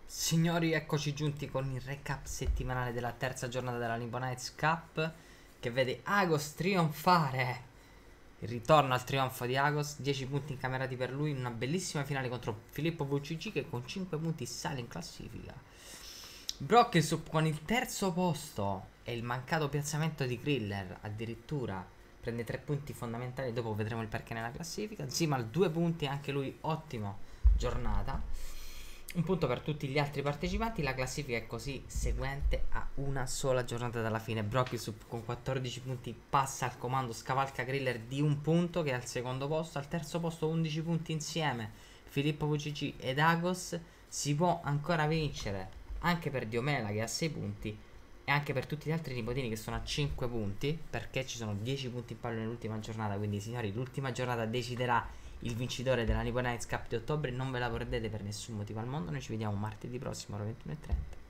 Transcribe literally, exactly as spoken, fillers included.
Signori, eccoci giunti con il recap settimanale della terza giornata della Limbo Knights Cup, che vede Agos trionfare. Il ritorno al trionfo di Agos, dieci punti incamerati per lui in una bellissima finale contro Filippo V C G, che con cinque punti sale in classifica. Brocksup con il terzo posto e il mancato piazzamento di Kriller addirittura prende tre punti fondamentali, dopo vedremo il perché nella classifica. Zimal due punti, anche lui ottimo giornata. Un punto per tutti gli altri partecipanti. La classifica è così seguente a una sola giornata dalla fine. Brocksup con quattordici punti passa al comando, scavalca Griller di un punto, che è al secondo posto. Al terzo posto undici punti insieme Filippo V C G ed Agos. Si può ancora vincere anche per Diomela, che ha sei punti, e anche per tutti gli altri nipotini che sono a cinque punti, perché ci sono dieci punti in palio nell'ultima giornata. Quindi signori, l'ultima giornata deciderà il vincitore della Limbo Knights Cup di ottobre. Non ve la perdete per nessun motivo al mondo. Noi ci vediamo martedì prossimo alle ventuno e trenta.